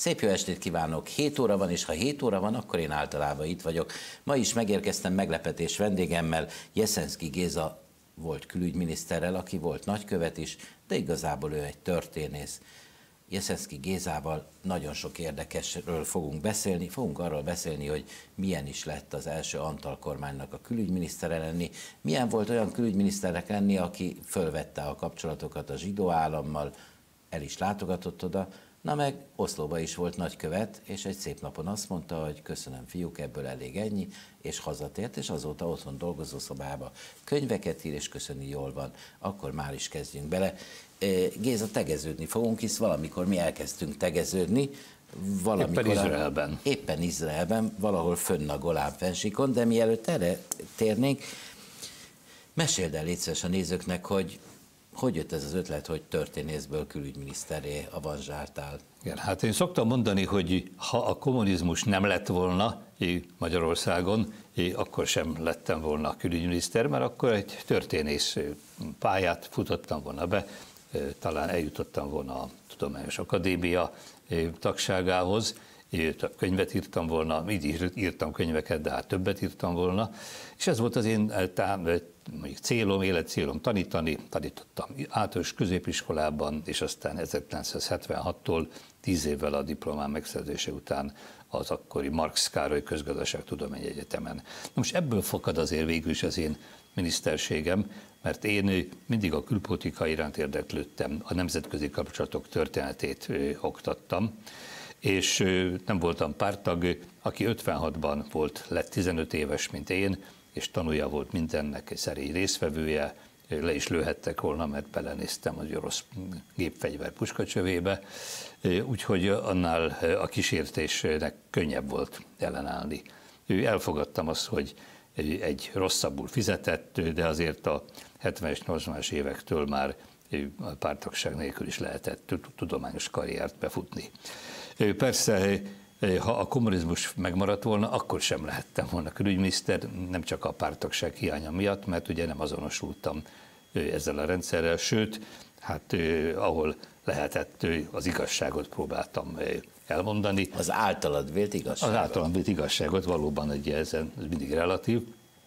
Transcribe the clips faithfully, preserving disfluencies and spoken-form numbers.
Szép jó estét kívánok! hét óra van, és ha hét óra van, akkor én általában itt vagyok. Ma is megérkeztem meglepetés vendégemmel, Jeszenszky Géza volt külügyminiszterrel, aki volt nagykövet is, de igazából ő egy történész. Jeszenszky Gézával nagyon sok érdekesről fogunk beszélni. Fogunk arról beszélni, hogy milyen is lett az első Antall kormánynak a külügyminisztere lenni, milyen volt olyan külügyminiszternek lenni, aki fölvette a kapcsolatokat a zsidó állammal, el is látogatott oda, na meg Oszlóba is volt nagykövet, és egy szép napon azt mondta, hogy köszönöm fiúk, ebből elég ennyi, és hazatért, és azóta otthon dolgozószobába könyveket ír, és köszöni, jól van. Akkor már is kezdjünk bele. Géza, tegeződni fogunk, hisz valamikor mi elkezdtünk tegeződni, valamikor éppen Izraelben. Éppen Izraelben, valahol fönn a Golán fennsíkon, de mielőtt erre térnénk, meséld el légy szíves a nézőknek, hogy hogy jött ez az ötlet, hogy történészből külügyminiszterré avanzsáltál? Igen, hát én szoktam mondani, hogy ha a kommunizmus nem lett volna Magyarországon, akkor sem lettem volna külügyminiszter, mert akkor egy történész pályát futottam volna be, talán eljutottam volna a Tudományos Akadémia tagságához, több könyvet írtam volna, így írtam könyveket, de hát többet írtam volna, és ez volt az én mondjuk célom, életcélom tanítani, tanítottam általános középiskolában, és aztán ezerkilencszázhetvenhattól tíz évvel a diplomám megszerzése után az akkori Marx Károly Közgazdaságtudományi Egyetemen. Most ebből fakad azért végül is az én miniszterségem, mert én mindig a külpolitika iránt érdeklődtem, a nemzetközi kapcsolatok történetét oktattam, és nem voltam párttag, aki ötvenhatban volt, lett tizenöt éves, mint én, és tanulja volt mindennek, egy szerény résztvevője, le is lőhettek volna, mert belenéztem az orosz gépfegyver puskacsövébe, úgyhogy annál a kísértésnek könnyebb volt ellenállni. Elfogadtam azt, hogy egy rosszabbul fizetett, de azért a hetvenes, nyolcvanas évektől már a párttagság nélkül is lehetett tudományos karriert befutni. Persze, ha a kommunizmus megmaradt volna, akkor sem lehettem volna külügyminiszter, nem csak a párttagság hiánya miatt, mert ugye nem azonosultam ezzel a rendszerrel, sőt, hát ahol lehetett, az igazságot próbáltam elmondani. Az általad vélt igazságot? Az általam vélt igazságot, valóban ugye ez mindig relatív.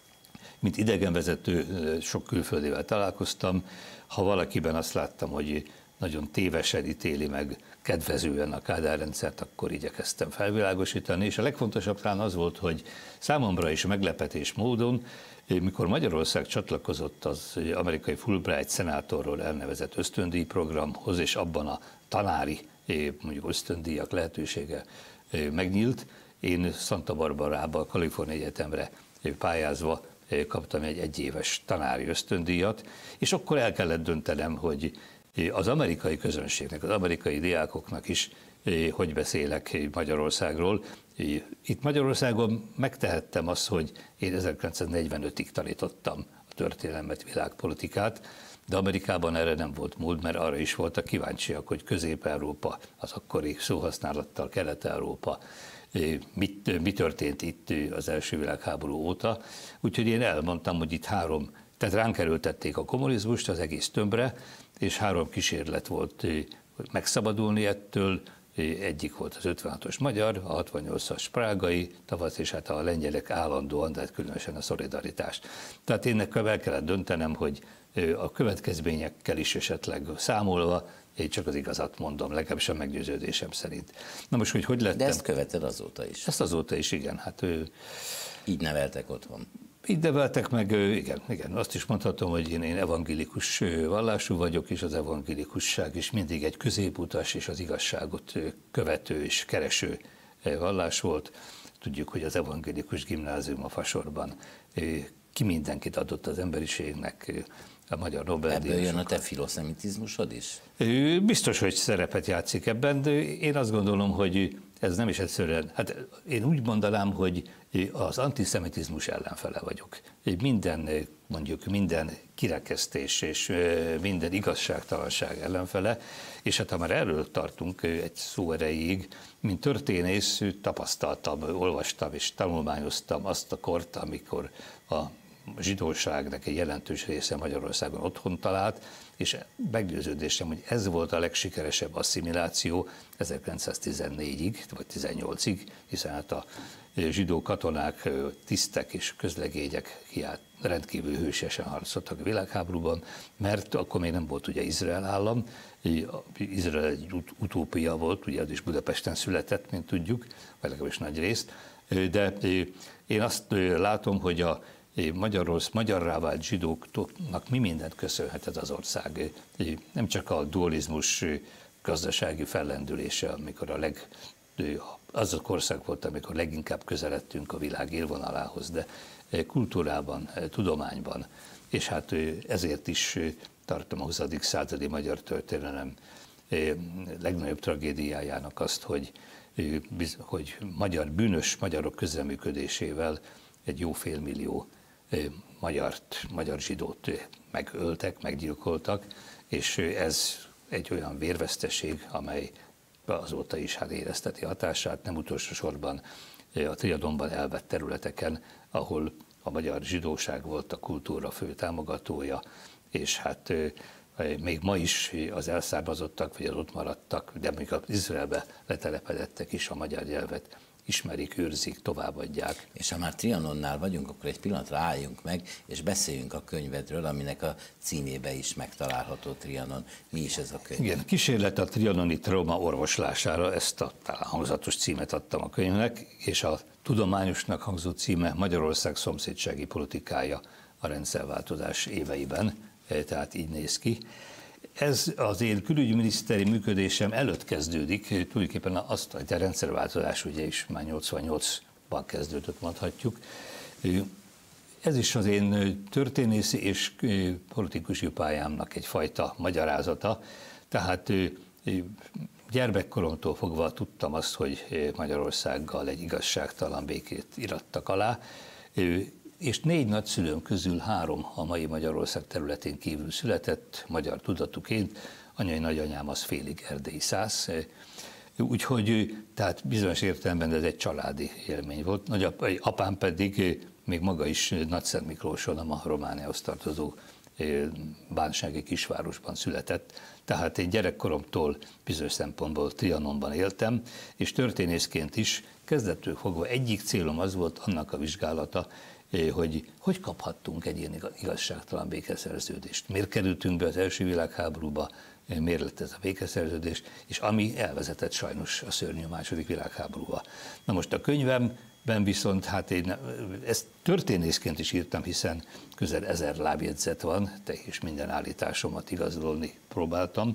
Mint idegenvezető sok külföldivel találkoztam, ha valakiben azt láttam, hogy nagyon tévesen ítéli meg kedvezően a Kádár rendszert, akkor igyekeztem felvilágosítani, és a legfontosabb talán az volt, hogy számomra is meglepetés módon, mikor Magyarország csatlakozott az amerikai Fulbright szenátorról elnevezett ösztöndíj programhoz, és abban a tanári mondjuk ösztöndíjak lehetősége megnyílt, én Santa Barbarába, a Kaliforniai Egyetemre pályázva kaptam egy egyéves tanári ösztöndíjat, és akkor el kellett döntenem, hogy az amerikai közönségnek, az amerikai diákoknak is hogy beszélek Magyarországról. Itt Magyarországon megtehettem azt, hogy én ezerkilencszáznegyvenötig tanítottam a történelmet, világpolitikát, de Amerikában erre nem volt mód, mert arra is voltak kíváncsiak, hogy Közép-Európa, az akkori szóhasználattal Kelet-Európa, mit, mi történt itt az első világháború óta. Úgyhogy én elmondtam, hogy itt három, tehát ránk erőltették a kommunizmust az egész tömbre, és három kísérlet volt megszabadulni ettől. Egyik volt az ötvenhatos magyar, a hatvannyolcas prágai tavasz, és hát a lengyelek állandóan, de különösen a szolidaritás. Tehát én nekem el kellett döntenem, hogy a következményekkel is esetleg számolva, én csak az igazat mondom, legalábbis a meggyőződésem szerint. Na most, hogy hogy lettem? De ezt követed azóta is. Ezt azóta is, igen. Hát, így neveltek otthon. Így neveltek meg, igen, igen. Azt is mondhatom, hogy én, én evangélikus vallású vagyok, és az evangélikusság is mindig egy középutas és az igazságot követő és kereső vallás volt. Tudjuk, hogy az evangélikus gimnázium a Fasorban ki mindenkit adott az emberiségnek, a magyar Nobel-díjasokat. Ebből jön a te filoszemitizmusod is? Biztos, hogy szerepet játszik ebben, de én azt gondolom, hogy ez nem is egyszerűen, hát én úgy mondanám, hogy az antiszemitizmus ellenfele vagyok. Minden, mondjuk minden kirekesztés és minden igazságtalanság ellenfele, és hát ha már erről tartunk egy szó erejéig, mint történész tapasztaltam, olvastam és tanulmányoztam azt a kort, amikor a zsidóságnak egy jelentős része Magyarországon otthon talált, és meggyőződésem, hogy ez volt a legsikeresebb asszimiláció ezerkilencszáztizennégyig, vagy tizennyolcig, hiszen hát a zsidó katonák, tisztek és közlegények hiány rendkívül hősiesen harcoltak a világháborúban, mert akkor még nem volt ugye Izrael állam, Izrael egy utópia volt, ugye az is Budapesten született, mint tudjuk, vagy legalábbis nagy részt, de én azt látom, hogy a Magyarország, magyarrá vált zsidóknak mi mindent köszönhet ez az ország. Nem csak a dualizmus gazdasági fellendülése, amikor a leg, az a korszak volt, amikor leginkább közeledtünk a világ élvonalához, de kultúrában, tudományban, és hát ezért is tartom a huszadik századi magyar történelem legnagyobb tragédiájának azt, hogy, hogy magyar, bűnös magyarok közreműködésével egy jó félmillió magyart, magyar zsidót megöltek, meggyilkoltak, és ez egy olyan vérveszteség, amely azóta is hát érezteti hatását, nem utolsó sorban a Trianonban elvett területeken, ahol a magyar zsidóság volt a kultúra fő támogatója, és hát még ma is az elszármazottak, vagy az ott maradtak, de még az Izraelbe letelepedettek is a magyar nyelvet ismerik, őrzik, továbbadják. És ha már Trianonnál vagyunk, akkor egy pillanatra álljunk meg, és beszéljünk a könyvedről, aminek a címébe is megtalálható Trianon. Mi is ez a könyv? Igen, kísérlet a trianoni trauma orvoslására, ezt a talán hangzatos címet adtam a könyvnek, és a tudományosnak hangzó címe Magyarország szomszédsági politikája a rendszerváltozás éveiben, tehát így néz ki. Ez az én külügyminiszteri működésem előtt kezdődik, tulajdonképpen azt, hogy a rendszerváltozás ugye is már nyolcvannyolcban kezdődött, mondhatjuk. Ez is az én történészi és politikusi pályámnak egyfajta magyarázata, tehát gyermekkoromtól fogva tudtam azt, hogy Magyarországgal egy igazságtalan békét irattak alá, és négy nagyszülőm közül három a mai Magyarország területén kívül született, magyar tudatuként, anyai nagyanyám az félig erdélyi szász, úgyhogy tehát bizonyos értelemben ez egy családi élmény volt. Nagyap, apám pedig még maga is Nagyszent Miklóson, a Romániához tartozó bánsági kisvárosban született, tehát én gyerekkoromtól bizonyos szempontból Trianonban éltem, és történészként is kezdettől fogva egyik célom az volt, annak a vizsgálata, hogy hogy kaphattunk egy ilyen igazságtalan békeszerződést. Miért kerültünk be az első világháborúba, miért lett ez a békeszerződés, és ami elvezetett sajnos a szörnyű második világháborúba. Na most a könyvemben viszont, hát én ezt történészként is írtam, hiszen közel ezer lábjegyzet van, és minden állításomat igazolni próbáltam.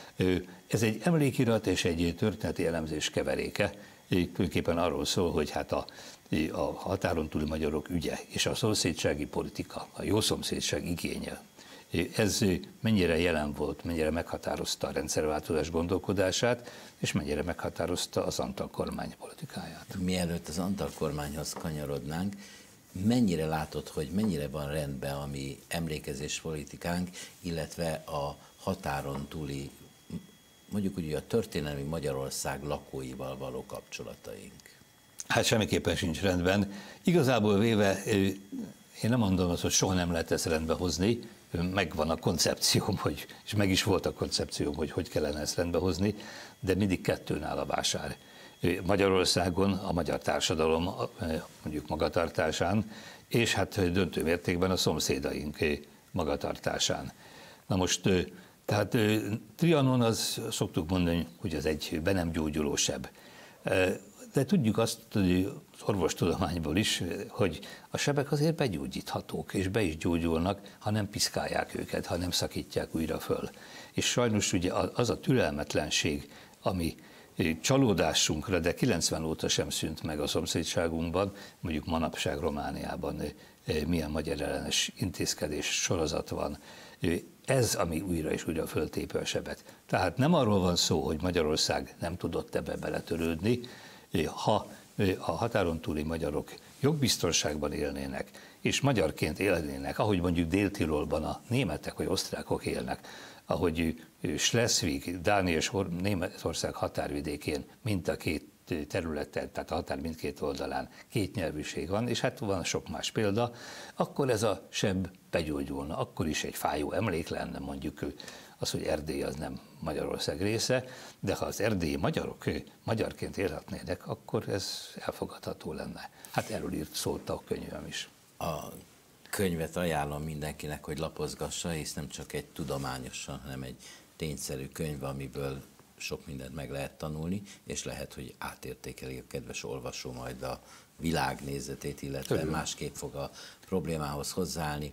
Ez egy emlékirat és egy történeti elemzés keveréke, tulajdonképpen arról szól, hogy hát a a határon túli magyarok ügye és a szomszédsági politika, a jó szomszédság igénye, ez mennyire jelen volt, mennyire meghatározta a rendszerváltozás gondolkodását, és mennyire meghatározta az Antal kormány politikáját. Mielőtt az Antal kormányhoz kanyarodnánk, mennyire látod, hogy mennyire van rendben a mi emlékezés politikánk, illetve a határon túli, mondjuk úgy, a történelmi Magyarország lakóival való kapcsolataink? Hát semmiképpen sincs rendben. Igazából véve, én nem mondom azt, hogy soha nem lehet ezt rendbe hozni, megvan a koncepcióm, hogy, és meg is volt a koncepcióm, hogy hogy kellene ezt rendbe hozni, de mindig kettőn áll a vásár. Magyarországon a magyar társadalom mondjuk magatartásán, és hát döntő mértékben a szomszédaink magatartásán. Na most, tehát Trianon az, szoktuk mondani, hogy az egy be nem gyógyuló seb. De tudjuk azt, hogy az orvostudományból is, hogy a sebek azért begyógyíthatók, és be is gyógyulnak, ha nem piszkálják őket, ha nem szakítják újra föl. És sajnos ugye az a türelmetlenség, ami csalódásunkra, de kilencven óta sem szűnt meg a szomszédságunkban, mondjuk manapság Romániában milyen magyar ellenes intézkedés sorozat van, ez, ami újra és újra föltépi a sebet. Tehát nem arról van szó, hogy Magyarország nem tudott ebbe beletörődni, ha a határon túli magyarok jogbiztonságban élnének, és magyarként élnének, ahogy mondjuk Dél-Tirolban a németek vagy osztrákok élnek, ahogy Schleswig, Dánia és Németország határvidékén mind a két területen, tehát a határ mindkét oldalán kétnyelvűség van, és hát van sok más példa, akkor ez a seb begyógyulna, akkor is egy fájó emlék lenne, mondjuk az, hogy Erdély az nem Magyarország része, de ha az erdélyi magyarok magyarként élhetnének, akkor ez elfogadható lenne. Hát erről írt szólt a könyvem is. A könyvet ajánlom mindenkinek, hogy lapozgassa, hisz nem csak egy tudományosan, hanem egy tényszerű könyv, amiből sok mindent meg lehet tanulni, és lehet, hogy átértékeli a kedves olvasó majd a világnézetét, illetve Örül. másképp fog a problémához hozzáállni.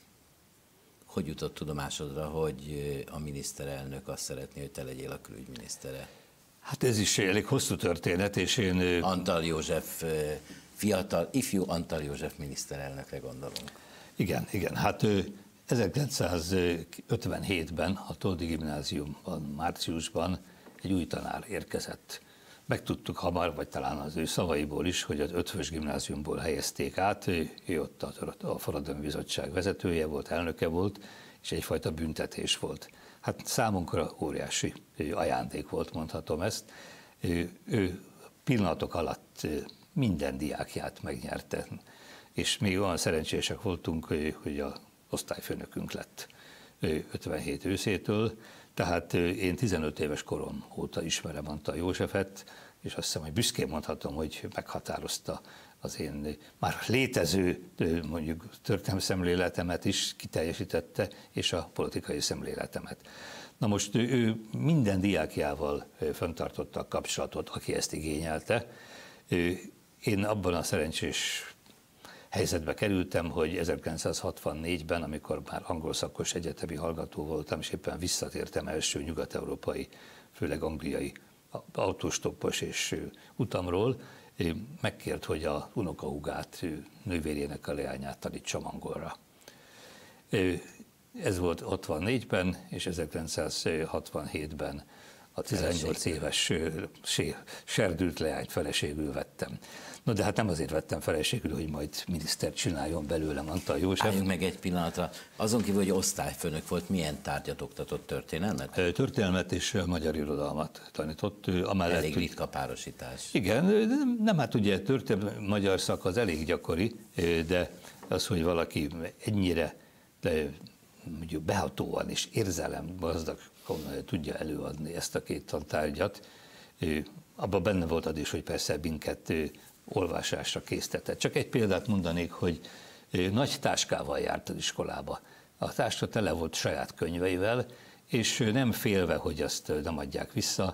Hogy jutott tudomásodra, hogy a miniszterelnök azt szeretné, hogy te legyél a külügyminisztere? Hát ez is elég hosszú történet, és én... Antal József, fiatal, ifjú Antal József miniszterelnökre gondolunk. Igen, igen. Hát ezerkilencszázötvenhétben a Toldi Gimnáziumban, márciusban egy új tanár érkezett. Megtudtuk hamar, vagy talán az ő szavaiból is, hogy az Ötvös Gimnáziumból helyezték át, ő ott a Forradalmi Bizottság vezetője volt, elnöke volt, és egyfajta büntetés volt. Hát számunkra óriási ajándék volt, mondhatom ezt. Ő, ő pillanatok alatt minden diákját megnyerte, és még olyan szerencsések voltunk, hogy az osztályfőnökünk lett ötvenhét őszétől, tehát én tizenöt éves korom óta ismerem Antal Józsefet, és azt hiszem, hogy büszkén mondhatom, hogy meghatározta az én már létező mondjuk történelmi szemléletemet is kiteljesítette, és a politikai szemléletemet. Na most ő minden diákjával fenntartotta a kapcsolatot, aki ezt igényelte. Én abban a szerencsés helyzetbe kerültem, hogy ezerkilencszázhatvannégyben, amikor már angol szakos egyetemi hallgató voltam, és éppen visszatértem első nyugat-európai, főleg angliai autóstoppos és utamról, megkért, hogy a unokahúgát, nővérének a leányát tanítsam angolra. Ez volt hatvannégyben, és ezerkilencszázhatvanhétben a tizennyolc éves serdült leányt feleségül vettem. No, de hát nem azért vettem feleségül, hogy majd minisztert csináljon belőlem Antal József. Álljunk meg egy pillanatra. Azon kívül, hogy osztályfőnök volt, milyen tárgyat oktatott? Történelmet? Történelmet és magyar irodalmat tanított. Amellett, elég ritka párosítás. Igen, nem, hát ugye történelmi magyar szak az elég gyakori, de az, hogy valaki ennyire de mondjuk behatóan és érzelem gazdag tudja előadni ezt a két tantárgyat, abban benne volt az is, hogy persze minket olvasásra késztetett. Csak egy példát mondanék, hogy nagy táskával járt az iskolába. A táska tele volt saját könyveivel, és nem félve, hogy azt nem adják vissza,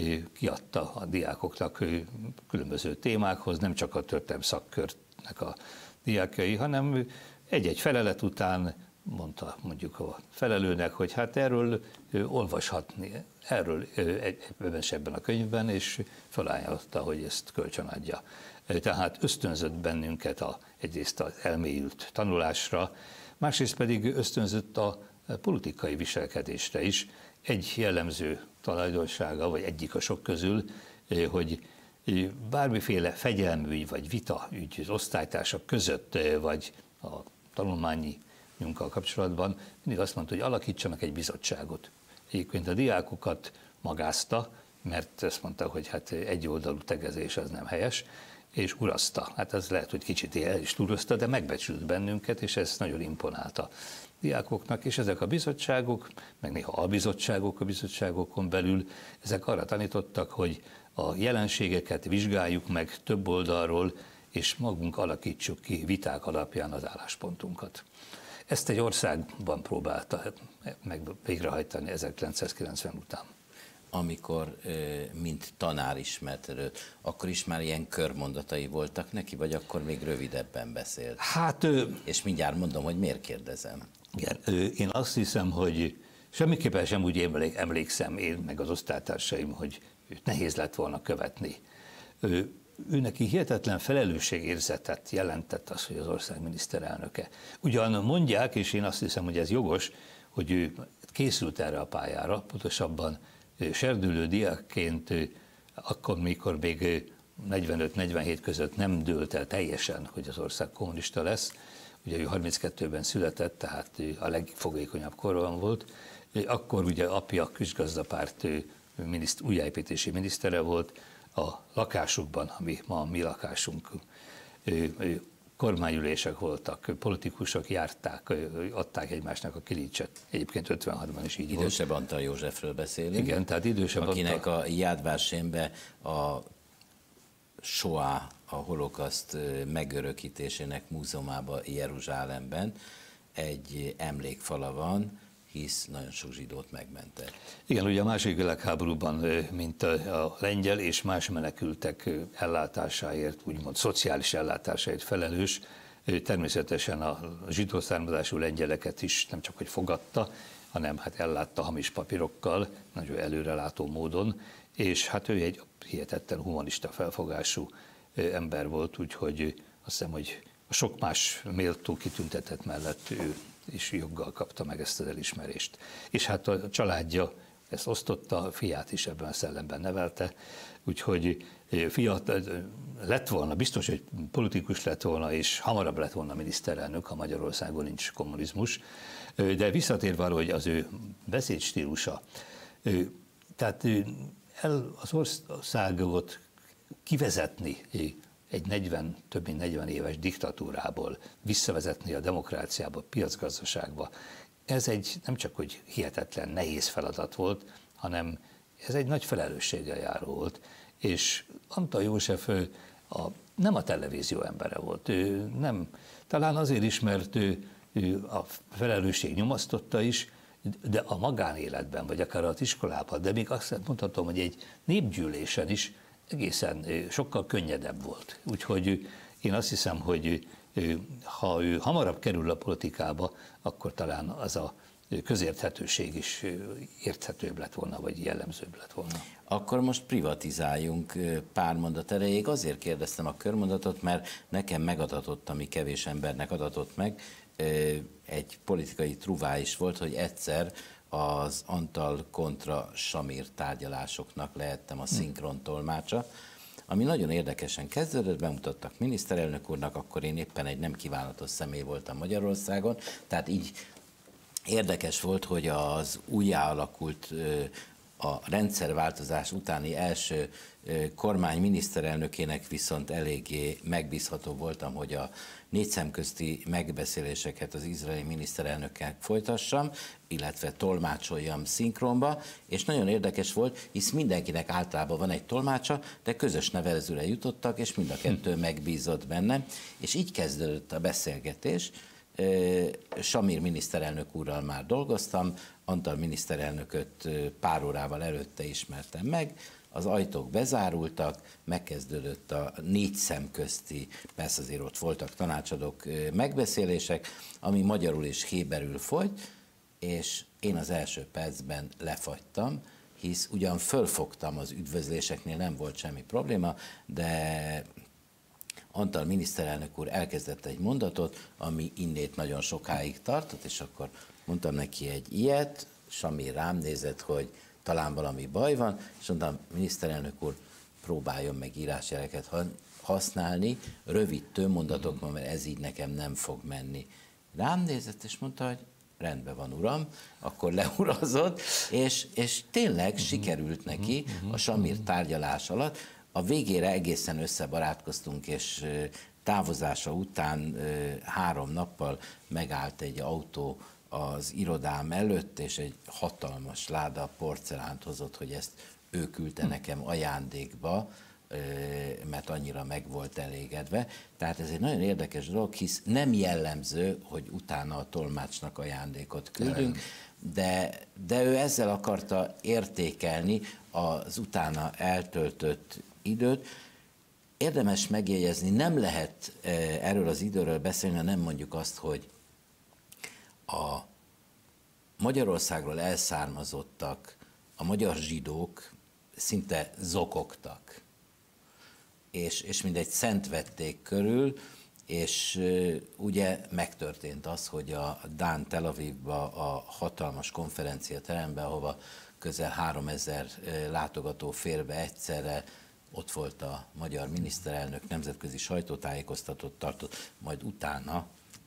kiadta a diákoknak különböző témákhoz, nem csak a történelmi szakkörnek a diákjai, hanem egy-egy felelet után mondta mondjuk a felelőnek, hogy hát erről olvashatni, erről ebben a könyvben, és felajánlotta, hogy ezt kölcsönadja. Tehát ösztönzött bennünket a, egyrészt az elmélyült tanulásra, másrészt pedig ösztönzött a politikai viselkedésre is. Egy jellemző tulajdonsága, vagy egyik a sok közül, hogy bármiféle fegyelmügy vagy vita ügy az osztálytársak között, vagy a tanulmányi munkkal kapcsolatban mindig azt mondta, hogy alakítsanak egy bizottságot. Egyébként a diákokat magázta, mert ezt mondta, hogy hát egy oldalú tegezés az nem helyes, és urazta. Hát ez lehet, hogy kicsit el is túlozta, de megbecsült bennünket, és ez nagyon imponált a diákoknak, és ezek a bizottságok, meg néha albizottságok a bizottságokon belül, ezek arra tanítottak, hogy a jelenségeket vizsgáljuk meg több oldalról, és magunk alakítsuk ki viták alapján az álláspontunkat. Ezt egy országban próbálta meg végrehajtani ezerkilencszázkilencven után. Amikor mint tanár ismert előtt, akkor is már ilyen körmondatai voltak neki, vagy akkor még rövidebben beszélt? Hát... És mindjárt mondom, hogy miért kérdezem. Igen, én azt hiszem, hogy semmiképpen sem úgy emlékszem én, meg az osztálytársaim, hogy nehéz lett volna követni. Ő neki hihetetlen felelősségérzetet jelentett az, hogy az ország miniszterelnöke. Ugyan mondják, és én azt hiszem, hogy ez jogos, hogy ő készült erre a pályára, pontosabban serdülő diákként, akkor, mikor még negyvenöt-negyvenhét között nem dőlt el teljesen, hogy az ország kommunista lesz, ugye ő harminckettőben született, tehát a legfogékonyabb korban volt, akkor ugye apja közgazdapárt miniszt, újjáépítési minisztere volt, a lakásukban, ami ma a mi lakásunk, kormányülések voltak, politikusok járták, adták egymásnak a kilincset. Egyébként ötvenhatban is így idősebb volt. Idősebb Antal Józsefről beszélünk. Igen, tehát idősebb akinek Antal... a Yad Vashenbe a Shoah, a holokauszt megörökítésének múzeumába Jeruzsálemben egy emlékfala van, hisz nagyon sok zsidót megmentett. Igen, ugye a második világháborúban, mint a lengyel és más menekültek ellátásáért, úgymond szociális ellátásáért felelős, természetesen a zsidó származású lengyeleket is nem csak hogy fogadta, hanem hát ellátta hamis papírokkal, nagyon előrelátó módon, és hát ő egy hihetetlen humanista felfogású ember volt, úgyhogy azt hiszem, hogy a sok más méltó kitüntetett mellett ő és joggal kapta meg ezt az elismerést. És hát a családja ezt osztotta, a fiát is ebben a szellemben nevelte, úgyhogy fiat lett volna, biztos, hogy politikus lett volna, és hamarabb lett volna miniszterelnök, ha Magyarországon nincs kommunizmus, de visszatérve arra, hogy az ő beszédstílusa, tehát el az országot kivezetni egy negyven, több mint negyven éves diktatúrából, visszavezetni a demokráciába, a piacgazdaságba, ez egy nem csak hogy hihetetlen nehéz feladat volt, hanem ez egy nagy felelősséggel járó volt. És Antal József a, nem a televízió embere volt. Ő nem, talán azért is, mert ő, ő a felelősség nyomasztotta is, de a magánéletben, vagy akár az iskolában, de még azt mondhatom, hogy egy népgyűlésen is egészen sokkal könnyedebb volt. Úgyhogy én azt hiszem, hogy ha ő hamarabb kerül a politikába, akkor talán az a közérthetőség is érthetőbb lett volna, vagy jellemzőbb lett volna. Akkor most privatizáljunk pár mondat erejéig. Azért kérdeztem a körmondatot, mert nekem megadatott, ami kevés embernek adatott meg, egy politikai truvá is volt, hogy egyszer az Antal kontra Samir tárgyalásoknak lehettem a szinkron tolmácsa, ami nagyon érdekesen kezdődött, bemutattak miniszterelnök úrnak, akkor én éppen egy nem kívánatos személy voltam Magyarországon, tehát így érdekes volt, hogy az újjáalakult a rendszerváltozás utáni első kormány miniszterelnökének viszont eléggé megbízható voltam, hogy a négy szemközti megbeszéléseket az izraeli miniszterelnökkel folytassam, illetve tolmácsoljam szinkronba, és nagyon érdekes volt, hisz mindenkinek általában van egy tolmácsa, de közös nevezőre jutottak, és mind a kettő megbízott bennem, és így kezdődött a beszélgetés. Samir miniszterelnök úrral már dolgoztam, Antal miniszterelnököt pár órával előtte ismertem meg, az ajtók bezárultak, megkezdődött a négy szem közti, persze azért ott voltak tanácsadók, megbeszélések, ami magyarul és héberül folyt, és én az első percben lefagytam, hisz ugyan fölfogtam az üdvözléseknél, nem volt semmi probléma, de Antal miniszterelnök úr elkezdett egy mondatot, ami innét nagyon sokáig tartott, és akkor mondtam neki egy ilyet, Samir rám nézett, hogy talán valami baj van, és mondtam, miniszterelnök úr, próbáljon meg írásjeleket használni, rövid tömmondatokban, mert ez így nekem nem fog menni. Rám nézett, és mondta, hogy rendben van, uram, akkor leurazott, és, és tényleg sikerült neki a Samir tárgyalás alatt. A végére egészen összebarátkoztunk, és távozása után három nappal megállt egy autó az irodám előtt, és egy hatalmas láda porcelánt hozott, hogy ezt ő küldte nekem ajándékba, mert annyira meg volt elégedve. Tehát ez egy nagyon érdekes dolog, hisz nem jellemző, hogy utána a tolmácsnak ajándékot küldünk, de, de ő ezzel akarta értékelni az utána eltöltött időt. Érdemes megjegyezni, nem lehet erről az időről beszélni, ha nem mondjuk azt, hogy a Magyarországról elszármazottak, a magyar zsidók szinte zokogtak, és, és mindegy szent vették körül, és ugye megtörtént az, hogy a Dán Tel Avivba, a hatalmas konferenciaterembe, ahova közel háromezer látogató fér be egyszerre, ott volt a magyar miniszterelnök, nemzetközi sajtótájékoztatót tartott, majd utána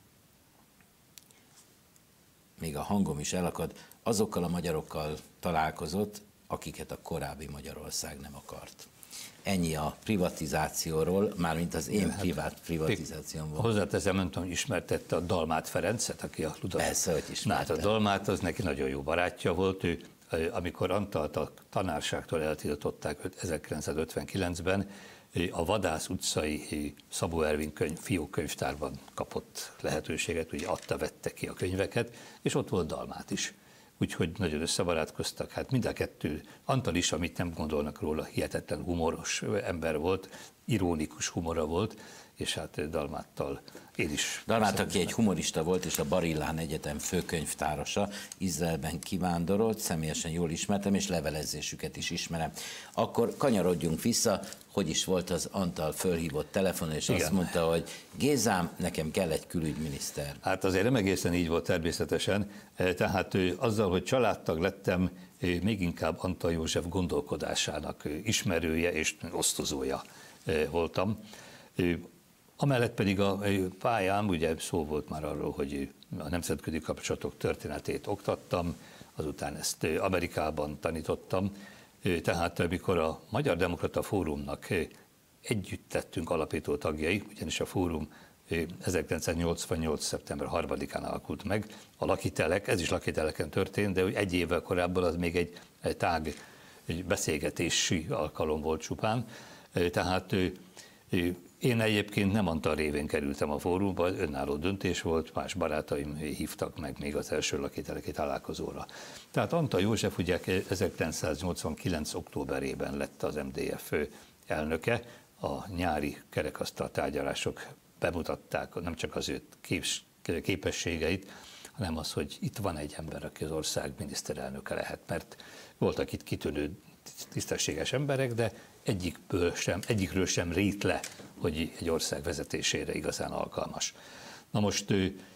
még a hangom is elakad, azokkal a magyarokkal találkozott, akiket a korábbi Magyarország nem akart. Ennyi a privatizációról, mármint az én hát, privát privatizációm volt. Hozzáteszem, nem tudom, hogy ismertette a Dalmát Ferencet, aki a Ludas. Persze, hogy ismertem. Na, hát a Dalmát az neki nagyon jó barátja volt. Ő, amikor Antalt a tanárságtól eltiltották ezerkilencszázötvenkilencben, a Vadász utcai Szabó Ervin könyv, fiókönyvtárban kapott lehetőséget, ugye adta, vette ki a könyveket, és ott volt Dalmát is. Úgyhogy nagyon összebarátkoztak. Hát mind a kettő, Antal is, amit nem gondolnak róla, hihetetlen humoros ember volt, ironikus humora volt, és hát Dalmáttal én is. Dalmát, aki egy humorista volt, és a Barillán Egyetem főkönyvtárasa, Izraelben kivándorolt, személyesen jól ismertem, és levelezésüket is ismerem. Akkor kanyarodjunk vissza, hogy is volt az Antal fölhívott telefon, és Igen. azt mondta, hogy Gézám, nekem kell egy külügyminiszter. Hát azért nem egészen így volt természetesen, tehát azzal, hogy családtag lettem, még inkább Antal József gondolkodásának ismerője és osztozója voltam. Amellett pedig a pályám, ugye szó volt már arról, hogy a nemzetközi kapcsolatok történetét oktattam, azután ezt Amerikában tanítottam, tehát amikor a Magyar Demokrata Fórumnak együtt tettünk alapító tagjai, ugyanis a fórum ezerkilencszáznyolcvannyolc. szeptember harmadikán alakult meg, a lakitelek, ez is lakiteleken történt, de egy évvel korábban az még egy, egy tág egy beszélgetési alkalom volt csupán, tehát én egyébként nem Antal révén kerültem a fórumba, önálló döntés volt, más barátaim hívtak meg még az első lakiteleki találkozóra. Tehát Antal József ugye ezerkilencszáznyolcvankilenc. októberében lett az em dé ef elnöke, a nyári kerekasztal tárgyalások bemutatták nem csak az ő képességeit, hanem az, hogy itt van egy ember, aki az ország miniszterelnöke lehet, mert voltak itt kitűnő tisztességes emberek, de egyikből sem, egyikről sem rít le, hogy egy ország vezetésére igazán alkalmas. Na most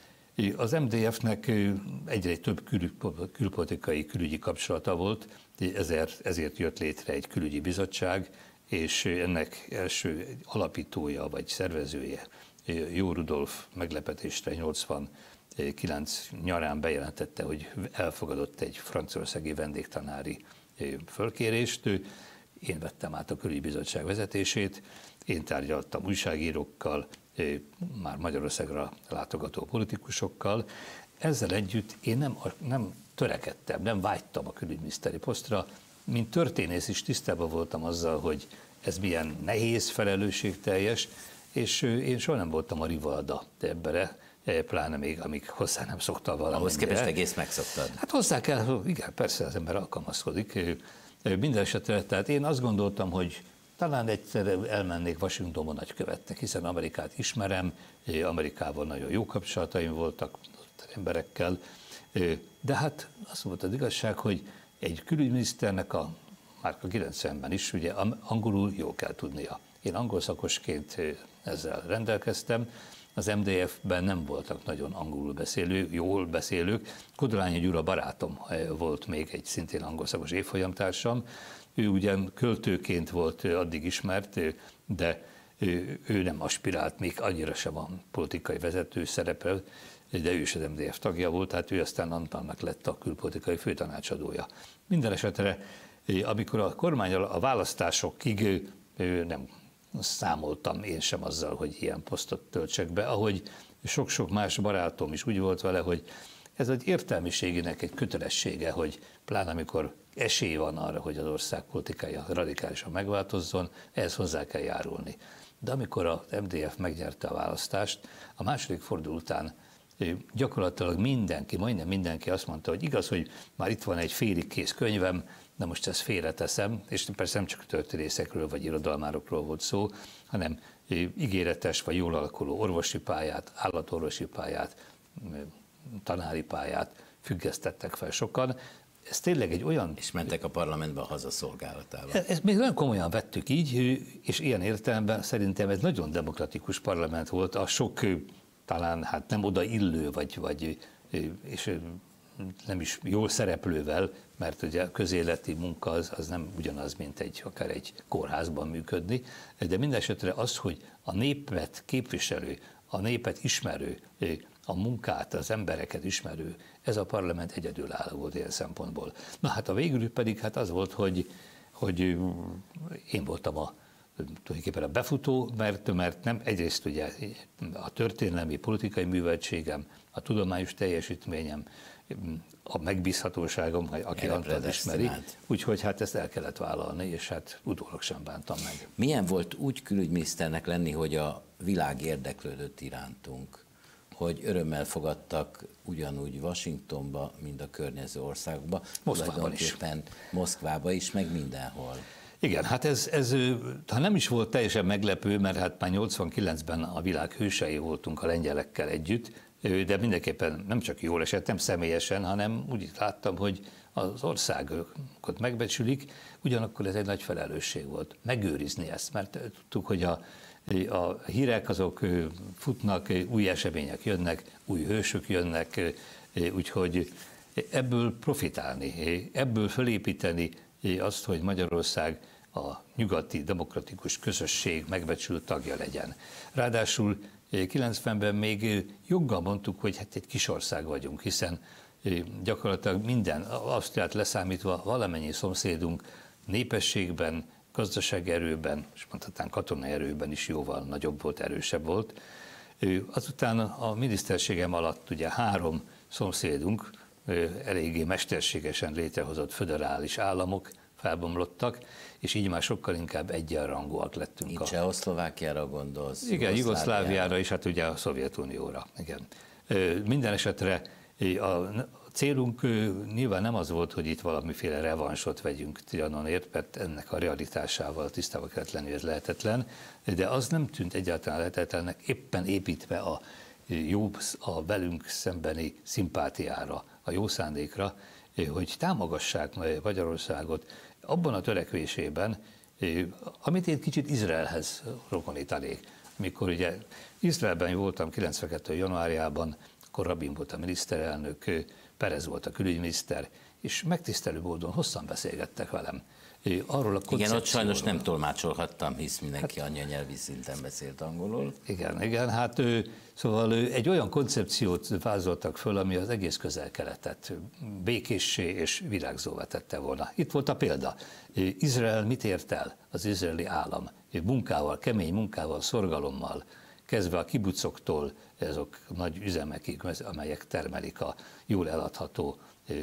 az em dé ef-nek egyre több kül, külpolitikai, külügyi kapcsolata volt, ezért, ezért jött létre egy külügyi bizottság, és ennek első alapítója vagy szervezője, Jó Rudolf meglepetésre nyolcvankilenc nyarán bejelentette, hogy elfogadott egy franciaországi vendégtanári fölkérést. Én vettem át a külügyi bizottság vezetését, én tárgyaltam újságírókkal, már Magyarországra látogató politikusokkal. Ezzel együtt én nem, nem törekedtem, nem vágytam a külügyminiszteri posztra, mint történész is tisztában voltam azzal, hogy ez milyen nehéz, felelősségteljes, és én soha nem voltam a rivalda embere, pláne még, amíg hozzá nem szoktam valamennyire. Ahhoz képest egész megszoktad. Hát hozzá kell, igen, persze az ember alkalmazkodik. Minden esetre, tehát én azt gondoltam, hogy talán egyszer elmennék Washingtonba nagykövetnek, hiszen Amerikát ismerem, Amerikával nagyon jó kapcsolataim voltak emberekkel, de hát az volt az igazság, hogy egy külügyminiszternek a már a kilencvenben is, ugye angolul jól kell tudnia. Én angol szakosként ezzel rendelkeztem, az em dé ef-ben nem voltak nagyon angolul beszélő, jól beszélők. Kodolányi Gyula barátom volt még egy szintén angol szakos évfolyamtársam. Ő ugyan költőként volt addig ismert, de ő nem aspirált még annyira sem a politikai vezető szerepel, de ő is az em dé ef tagja volt, tehát ő aztán Antalnak lett a külpolitikai főtanácsadója. Minden esetre, amikor a kormány a választásokig nem számoltam én sem azzal, hogy ilyen posztot töltsek be, ahogy sok-sok más barátom is úgy volt vele, hogy ez egy értelmiségének egy kötelessége, hogy pláne amikor esély van arra, hogy az ország politikája radikálisan megváltozzon, ehhez hozzá kell járulni. De amikor az em dé ef megnyerte a választást, a második forduló után gyakorlatilag mindenki, majdnem mindenki azt mondta, hogy igaz, hogy már itt van egy félig kész könyvem, de most ezt félreteszem, és persze nem csak történészekről vagy irodalmárokról volt szó, hanem ígéretes vagy jól alakuló orvosi pályát, állatorvosi pályát, tanári pályát függesztettek fel sokan. Ez tényleg egy olyan... És mentek a parlamentbe a hazaszolgálatába. Ezt még nagyon komolyan vettük így, és ilyen értelemben szerintem ez nagyon demokratikus parlament volt, a sok talán hát nem odaillő, vagy, vagy és nem is jól szereplővel, mert ugye a közéleti munka az, az nem ugyanaz, mint egy, akár egy kórházban működni, de minden esetre az, hogy a népet képviselő, a népet ismerő, a munkát, az embereket ismerő, ez a parlament egyedülálló volt ilyen szempontból. Na hát a végül pedig hát az volt, hogy, hogy én voltam a tulajdonképpen a befutó, mert, mert nem egyrészt ugye a történelmi, politikai műveltségem, a tudományos teljesítményem, a megbízhatóságom, aki Antont ismeri, úgyhogy hát ezt el kellett vállalni, és hát utólag sem bántam meg. Milyen volt úgy külügyminiszternek lenni, hogy a világ érdeklődött irántunk, hogy örömmel fogadtak ugyanúgy Washingtonba, mint a környező országokba, Moszkvában is. Moszkvába is, meg mindenhol. Igen, hát ez, ez, ha nem is volt teljesen meglepő, mert hát már nyolcvankilencben a világ hősei voltunk a lengyelekkel együtt, de mindenképpen nem csak jól esett, nem személyesen, hanem úgy láttam, hogy az országokat megbecsülik, ugyanakkor ez egy nagy felelősség volt megőrizni ezt, mert tudtuk, hogy a, a hírek azok futnak, új események jönnek, új hősök jönnek, úgyhogy ebből profitálni, ebből felépíteni azt, hogy Magyarország a nyugati demokratikus közösség megbecsült tagja legyen. Ráadásul kilencvenben még joggal mondtuk, hogy hát egy kis ország vagyunk, hiszen gyakorlatilag minden, Ausztriát leszámítva valamennyi szomszédunk népességben, gazdasági erőben, és mondhatnám katonai erőben is jóval nagyobb volt, erősebb volt. Azután a miniszterségem alatt ugye három szomszédunk, eléggé mesterségesen létrehozott föderális államok felbomlottak, és így már sokkal inkább egyenrangúak lettünk. Itt Csehszlovákiára gondolsz? Igen, Jugoszláviára és hát ugye a Szovjetunióra. Igen. Minden esetre a célunk nyilván nem az volt, hogy itt valamiféle revansot vegyünk Trianonért, mert ennek a realitásával tisztában kellett lenni, ez lehetetlen, de az nem tűnt egyáltalán lehetetlennek, éppen építve a jó, a velünk szembeni szimpátiára, a jó szándékra, hogy támogassák Magyarországot abban a törekvésében, amit én kicsit Izraelhez rokonítanék. Amikor ugye Izraelben voltam kilencvenkettő januárjában, akkor Rabin volt a miniszterelnök, Perez volt a külügyminiszter, és megtisztelő módon hosszan beszélgettek velem. Arról a igen, ott sajnos nem tolmácsolhattam, hisz mindenki hát, anyanyelvi szinten beszélt angolul. Igen, igen, hát szóval egy olyan koncepciót vázoltak föl, ami az egész Közel-Keletet békéssé és virágzóvá tette volna. Itt volt a példa. Izrael mit ért el? Az izraeli állam munkával, kemény munkával, szorgalommal, kezdve a kibucoktól, azok nagy üzemekig, amelyek termelik a jól eladható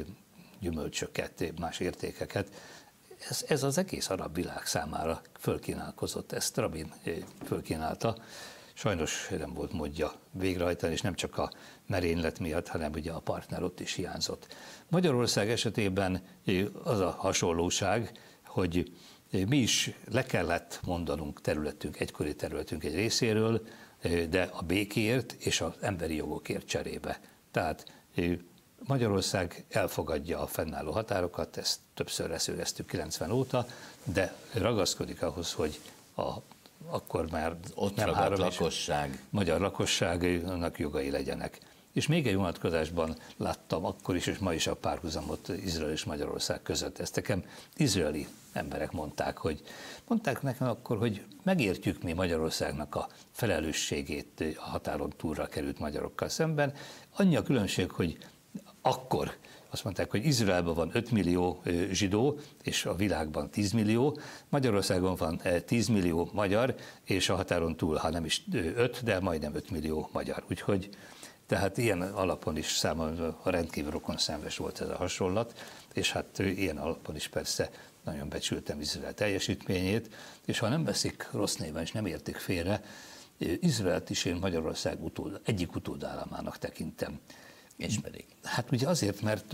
gyümölcsöket, más értékeket. Ez, ez az egész arab világ számára fölkínálkozott, ezt Rabin fölkínálta. Sajnos nem volt módja végrehajtani, és nem csak a merénylet miatt, hanem ugye a partner ott is hiányzott. Magyarország esetében az a hasonlóság, hogy mi is le kellett mondanunk területünk, egykori területünk egy részéről, de a békéért és az emberi jogokért cserébe. Tehát Magyarország elfogadja a fennálló határokat, ezt többször leszögeztük kilencven óta, de ragaszkodik ahhoz, hogy a, akkor már ott nem három lakosság. magyar lakosságnak jogai legyenek. És még egy vonatkozásban láttam akkor is, és ma is a párhuzamot Izrael és Magyarország között. Ezt nekem izraeli emberek mondták, hogy mondták nekem akkor, hogy megértjük mi Magyarországnak a felelősségét a határon túlra került magyarokkal szemben. Annyi a különbség, hogy akkor azt mondták, hogy Izraelben van öt millió zsidó, és a világban tíz millió, Magyarországon van tíz millió magyar, és a határon túl, ha nem is öt, de majdnem öt millió magyar. Úgyhogy tehát ilyen alapon is számomra rendkívül rokonszenves volt ez a hasonlat, és hát ilyen alapon is persze nagyon becsültem Izrael teljesítményét, és ha nem veszik rossz néven, és nem értik félre, Izraelt is én Magyarország utód, egyik utódállamának tekintem. És pedig? Hát ugye azért, mert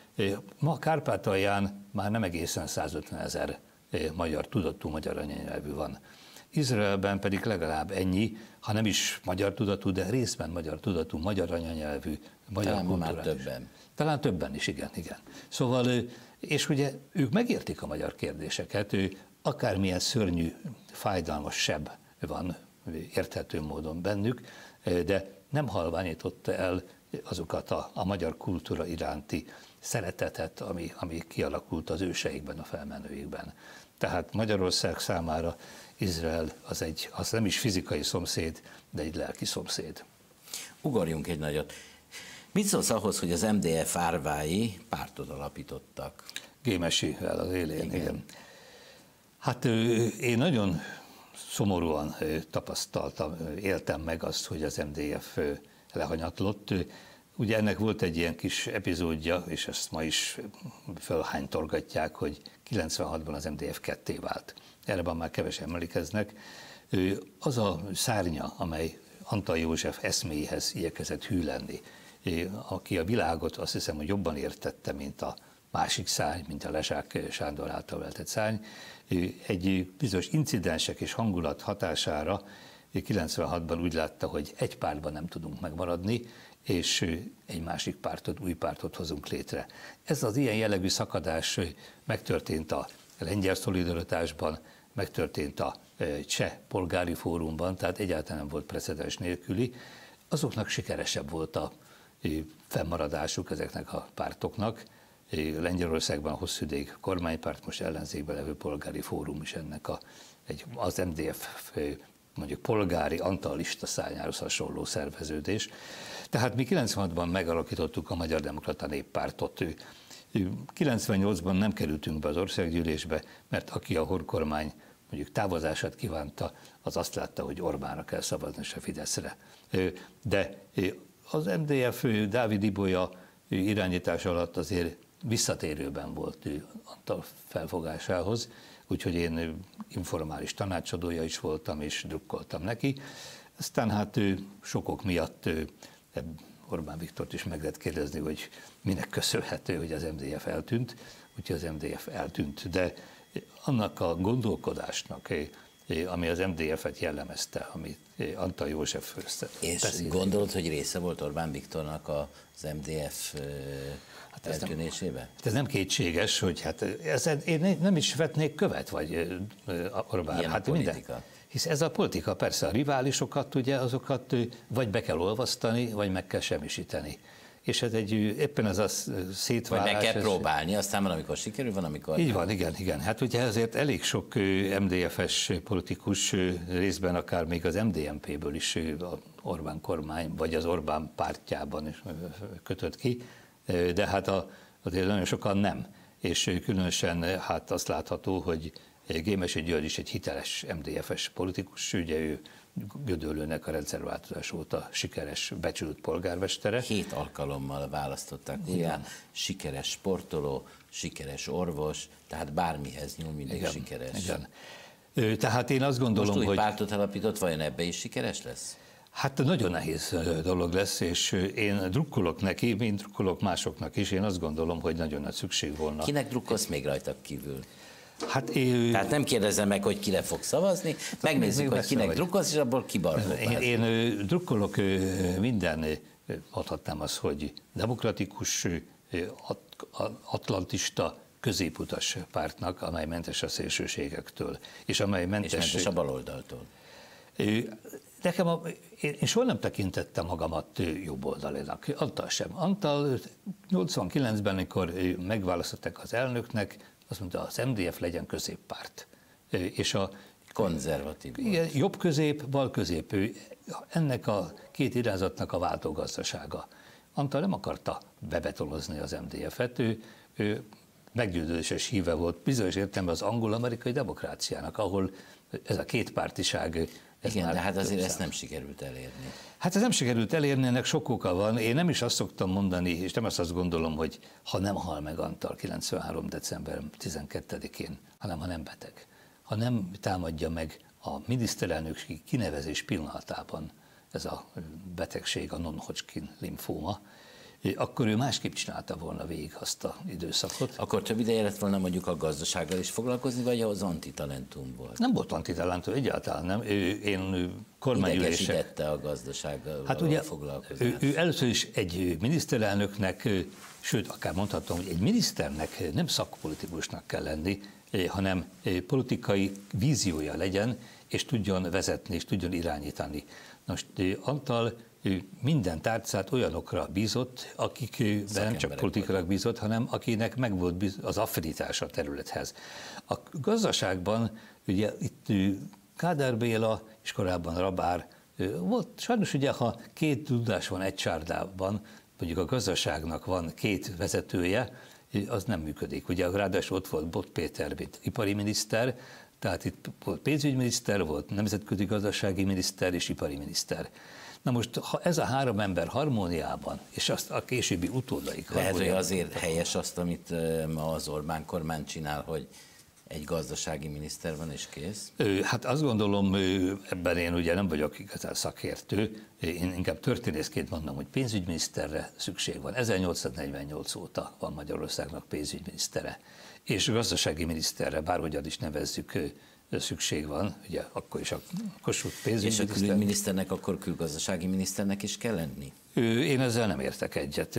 ma Kárpátalján már nem egészen százötven ezer magyar tudatú, magyar anyanyelvű van. Izraelben pedig legalább ennyi, ha nem is magyar tudatú, de részben magyar tudatú, magyar anyanyelvű, magyar Talán már többen. Talán többen is, igen, igen. Szóval, és ugye ők megértik a magyar kérdéseket, ő akármilyen szörnyű, fájdalmas seb van érthető módon bennük, de nem halványította el azokat a, a magyar kultúra iránti szeretetet, ami, ami kialakult az őseikben, a felmenőikben. Tehát Magyarország számára Izrael az, egy, az nem is fizikai szomszéd, de egy lelki szomszéd. Ugorjunk egy nagyot. Mit szólsz ahhoz, hogy az em dé ef árvái pártot alapítottak? Gémesivel az élén, igen. igen. Hát én nagyon szomorúan tapasztaltam, éltem meg azt, hogy az em dé ef lehanyatlott. Ugye ennek volt egy ilyen kis epizódja, és ezt ma is fölhánytorgatják, hogy kilencvenhatban az em dé ef ketté vált. Erre már kevesen emlékeznek. Az a szárnya, amely Antall József eszméihez igyekezett hű lenni, aki a világot azt hiszem, hogy jobban értette, mint a másik szárny, mint a Lezsák Sándor által vezetett szárny, egy bizonyos incidensek és hangulat hatására kilencvenhatban úgy látta, hogy egy pártban nem tudunk megmaradni, és egy másik pártot, új pártot hozunk létre. Ez az ilyen jellegű szakadás megtörtént a lengyel szolidaritásban, megtörtént a cseh polgári fórumban, tehát egyáltalán nem volt precedens nélküli. Azoknak sikeresebb volt a fennmaradásuk ezeknek a pártoknak. Lengyelországban hosszú ideig kormánypárt, most ellenzékben levő polgári fórum is ennek a, egy, az em dé ef mondjuk polgári antallista szárnyához hasonló szerveződés. Tehát mi kilencvenhatban megalakítottuk a Magyar Demokrata Néppártot. kilencvennyolcban nem kerültünk be az országgyűlésbe, mert aki a horkormány mondjuk távozását kívánta, az azt látta, hogy Orbánra kell szavazni, se Fideszre. De az em dé ef Dávid Ibolya irányítás alatt azért visszatérőben volt Antall felfogásához, úgyhogy én informális tanácsadója is voltam, és drukkoltam neki. Aztán hát sokok miatt Orbán Viktort is meg lehet kérdezni, hogy minek köszönhető, hogy az em dé ef eltűnt, úgyhogy az em dé ef eltűnt. De annak a gondolkodásnak, ami az em dé ef-et jellemezte, amit Antall József És beszél. Gondolod, hogy része volt Orbán Viktornak az em dé ef hát eltűnésébe? Ez, ez nem kétséges, hogy hát ez, én nem is vetnék követ, vagy Orbán. Ilyen hát a politika? Minden. Hisz ez a politika, persze a riválisokat, ugye azokat vagy be kell olvasztani, vagy meg kell semmisíteni. És ez egy, éppen ez a szétválás... Vagy meg kell próbálni, aztán van, amikor sikerül, van, amikor... Így van, igen, igen. Hát ugye ezért elég sok em dé ef-es politikus részben, akár még az em dé en pé-ből is az Orbán kormány, vagy az Orbán pártjában is kötött ki, de hát a, azért nagyon sokan nem. És különösen hát azt látható, hogy Gémesi György is egy hiteles em dé ef-es politikus, ugye ő Gödöllőnek a rendszerváltozás óta sikeres, becsült polgármestere. Hét alkalommal választották újra, sikeres sportoló, sikeres orvos, tehát bármihez nyúl, mindig igen, sikeres. Igen. Tehát én azt gondolom, Most új hogy... pártot alapított, vajon ebbe is sikeres lesz? Hát nagyon nehéz dolog lesz, és én drukkolok neki, mint drukkolok másoknak is, én azt gondolom, hogy nagyon nagy szükség volna. Kinek drukkolsz még rajta kívül? Hát én... Tehát nem kérdezem meg, hogy kire fog szavazni, hát megnézzük, hogy kinek vagy. drukkolsz, és abból kibarkol. Én, én drukkolok minden, adhatnám azt, hogy demokratikus, atlantista, középutas pártnak, amely mentes a szélsőségektől, és amely mentes, és mentes a baloldaltól. Nekem a, én, én soha nem tekintettem magamat jobboldalinak, Antall sem. Antall nyolcvankilencben, amikor megválasztották az elnöknek, azt mondta, az em dé ef legyen középpárt. És a konzervatív. Igen, jobb közép, bal közép. Ennek a két irányzatnak a váltógazdasága. Antall nem akarta bebetonozni az em dé ef-et, ő, ő meggyőződéses híve volt bizonyos értelemben az angol-amerikai demokráciának, ahol ez a kétpártiság. Igen, de hát azért ezt nem sikerült elérni. Hát ez nem sikerült elérni, ennek sok oka van. Én nem is azt szoktam mondani, és nem azt, azt gondolom, hogy ha nem hal meg Antall kilencvenhárom. december tizenkettedikén, hanem ha nem beteg, ha nem támadja meg a miniszterelnöki kinevezés pillanatában ez a betegség, a non-Hodgkin limfóma, akkor ő másképp csinálta volna végig azt az időszakot. Akkor több ideje lett volna mondjuk a gazdasággal is foglalkozni, vagy az antitalentum volt? Nem volt antitalentum, egyáltalán nem. Ő, én kormányülések... Idegesítette a gazdasággal hát ugye, foglalkozás. Ő, ő először is egy miniszterelnöknek, sőt, akár mondhatom, hogy egy miniszternek nem szakpolitikusnak kell lenni, hanem politikai víziója legyen, és tudjon vezetni, és tudjon irányítani. Most Antall minden tárcát olyanokra bízott, akik nem csak politikailag bízott, hanem akinek megvolt az affinitása a területhez. A gazdaságban ugye itt Kádár Béla és korábban Rabár volt, sajnos ugye, ha két tudás van egy csárdában, mondjuk a gazdaságnak van két vezetője, az nem működik. Ugye ráadásul ott volt Bot Péter, mint ipari miniszter, Tehát itt volt pénzügyminiszter, volt nemzetközi gazdasági miniszter és ipari miniszter. Na most, ha ez a három ember harmóniában, és azt a későbbi utódaik... Lehet, hogy azért helyes azt, amit ma az Orbán kormány csinál, hogy egy gazdasági miniszter van és kész? Hát azt gondolom, ebben én ugye nem vagyok igazán szakértő, én inkább történészként mondom, hogy pénzügyminiszterre szükség van. ezernyolcszáznegyvennyolc óta van Magyarországnak pénzügyminisztere, és gazdasági miniszterre, bárhogyan is nevezzük, szükség van, ugye akkor is a Kossuth pénzügyminiszter. És a külügyminiszternek akkor külgazdasági miniszternek is kell lenni? Én ezzel nem értek egyet.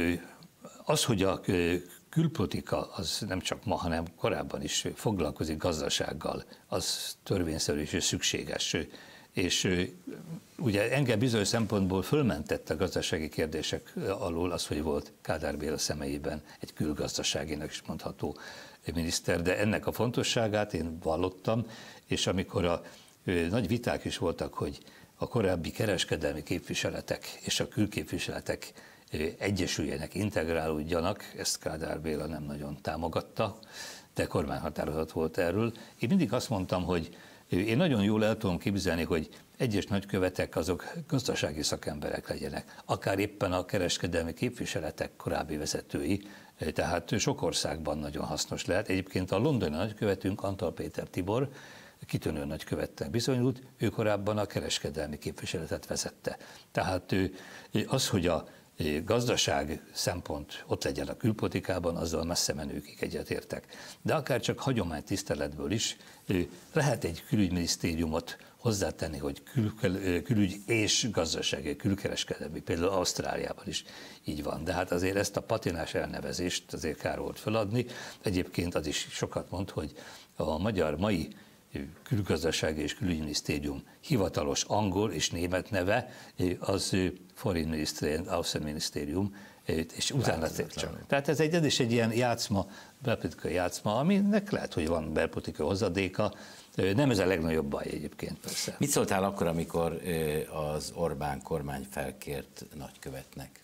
Az, hogy a külpolitika az nem csak ma, hanem korábban is foglalkozik gazdasággal, az törvényszerű és szükséges. És ugye engem bizonyos szempontból fölmentett a gazdasági kérdések alól az, hogy volt Kádár Béla személyében egy külgazdaságinak is mondható miniszter, de ennek a fontosságát én vallottam, és amikor a nagy viták is voltak, hogy a korábbi kereskedelmi képviseletek és a külképviseletek egyesüljenek, integrálódjanak, ezt Kádár Béla nem nagyon támogatta, de kormányhatározat volt erről. Én mindig azt mondtam, hogy én nagyon jól el tudom képzelni, hogy egyes nagykövetek azok gazdasági szakemberek legyenek, akár éppen a kereskedelmi képviseletek korábbi vezetői, tehát sok országban nagyon hasznos lehet. Egyébként a londoni nagykövetünk, Antal Péter Tibor, kitűnő nagykövettel bizonyult, ő korábban a kereskedelmi képviseletet vezette. Tehát az, hogy a gazdaság szempont ott legyen a külpolitikában, azzal messze menőkig egyetértek. De akár csak hagyomány tiszteletből is lehet egy külügyminisztériumot hozzátenni, hogy kül, külügy és gazdasági, külkereskedelmi, például Ausztráliában is így van. De hát azért ezt a patinás elnevezést azért kár volt feladni. Egyébként az is sokat mond, hogy a magyar mai külgazdasági és külügyminisztérium hivatalos angol és német neve az Foreign Ministry and Außenministerium, és utána csak. Tehát ez egy, ez is egy ilyen játszma, belpolitikai játszma, aminek lehet, hogy van belpolitikai hozadéka, nem ez a legnagyobb baj egyébként persze. Mit szóltál akkor, amikor az Orbán kormány felkért nagykövetnek?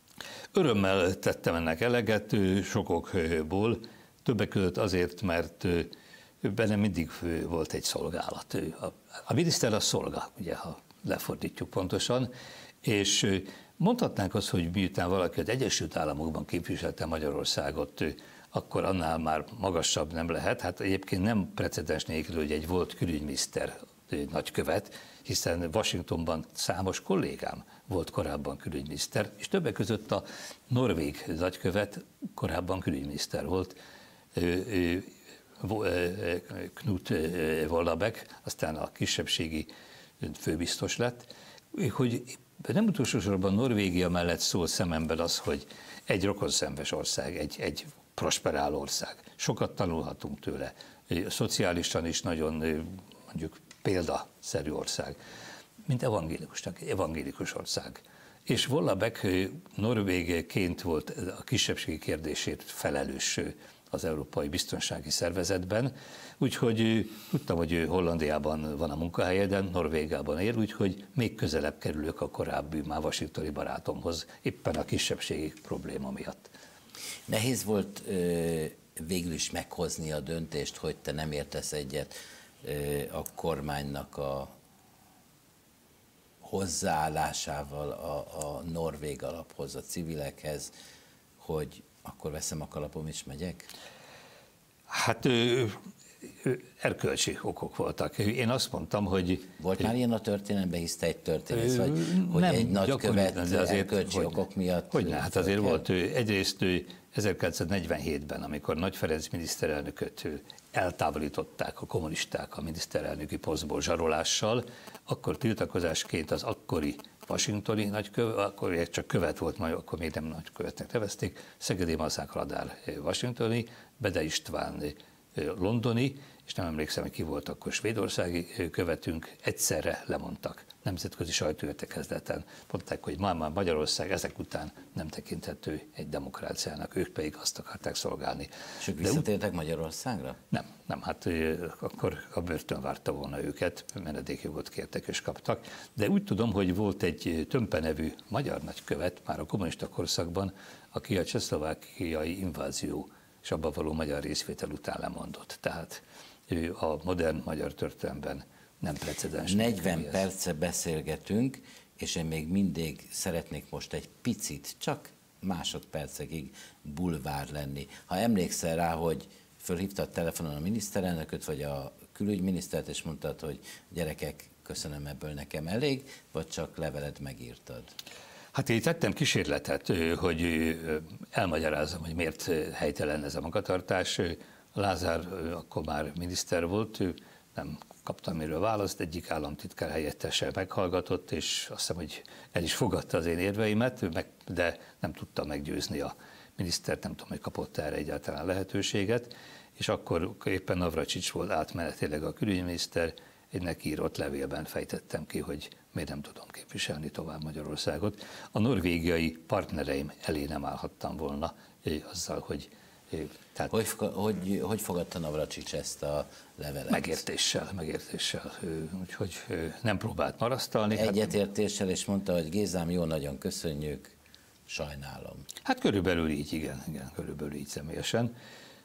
Örömmel tettem ennek eleget sokokból, többek között azért, mert bennem mindig volt egy szolgálat. A, a miniszter a szolga, ugye, ha lefordítjuk pontosan, és mondhatnánk azt, hogy miután valaki az Egyesült Államokban képviselte Magyarországot, akkor annál már magasabb nem lehet. Hát egyébként nem precedens nélkül, hogy egy volt külügyminiszter nagykövet, hiszen Washingtonban számos kollégám volt korábban külügyminiszter, és többek között a norvég nagykövet korábban külügyminiszter volt, Knut Vollebæk, aztán a kisebbségi főbiztos lett, hogy nem utolsó sorban Norvégia mellett szól szememben az, hogy egy rokonszenves ország, egy, egy prosperáló ország. Sokat tanulhatunk tőle. Szociálisan is nagyon, mondjuk példaszerű ország, mint evangélikusnak, evangélikus ország. És Vollebæk norvégként volt a kisebbségi kérdésért felelős az Európai Biztonsági Szervezetben, úgyhogy tudtam, hogy ő Hollandiában van a munkahelye, de Norvégiában él, úgyhogy még közelebb kerülök a korábbi már washingtoni barátomhoz, éppen a kisebbségi probléma miatt. Nehéz volt végül is meghozni a döntést, hogy te nem értesz egyet a kormánynak a hozzáállásával a, a norvég alaphoz, a civilekhez, hogy akkor veszem a kalapom és megyek? Hát erkölcsi okok voltak. Én azt mondtam, hogy... Volt már ilyen a történelemben, hisz te egy történész vagy, hogy nem, egy nagykövet erkölcsi hogy, okok miatt... Hogy ne, hát azért kell. Volt egyrészt ezerkilencszáznegyvenhétben, amikor Nagy Ferenc miniszterelnököt eltávolították a kommunisták a miniszterelnöki posztból zsarolással, akkor tiltakozásként az akkori washingtoni nagykövet, akkor csak követ volt, majd akkor még nem nagykövetnek nevezték, Szegedi Mazák Radár washingtoni, Bede István londoni, és nem emlékszem, hogy ki volt akkor svédországi követünk, egyszerre lemondtak nemzetközi sajtóértekezleten. Mondták, hogy már Magyarország ezek után nem tekinthető egy demokráciának, ők pedig azt akarták szolgálni. És ők visszatértek Magyarországra? Nem, nem, hát akkor a börtön várta volna őket, menedékjogot kértek és kaptak, de úgy tudom, hogy volt egy Tömpe nevű magyar nagykövet már a kommunista korszakban, aki a csehszlovákiai invázió és abban való magyar részvétel után lemondott. Tehát a modern magyar történelemben nem precedens. negyven perce beszélgetünk, és én még mindig szeretnék most egy picit, csak másodpercekig bulvár lenni. Ha emlékszel rá, hogy fölhívtad telefonon a miniszterelnököt, vagy a külügyminisztert, és mondtad, hogy gyerekek, köszönöm, ebből nekem elég, vagy csak leveled megírtad? Hát én tettem kísérletet, hogy elmagyarázom, hogy miért helytelen ez a magatartás. Lázár akkor már miniszter volt, ő nem kaptam miről választ, egyik államtitkár helyettese meghallgatott, és azt hiszem, hogy el is fogadta az én érveimet, de nem tudta meggyőzni a minisztert, nem tudom, hogy kapott erre egyáltalán lehetőséget, és akkor éppen Navracsics volt átmenetileg a külügyminiszter, egy neki írott levélben fejtettem ki, hogy miért nem tudom képviselni tovább Magyarországot. A norvégiai partnereim elé nem állhattam volna azzal, hogy... Tehát hogy, hogy, hogy fogadta Navracsics ezt a levelet? Megértéssel, megértéssel, úgyhogy nem próbált marasztalni. Egyetértéssel, és mondta, hogy Gézám, jó, nagyon köszönjük, sajnálom. Hát körülbelül így, igen, igen, körülbelül így személyesen.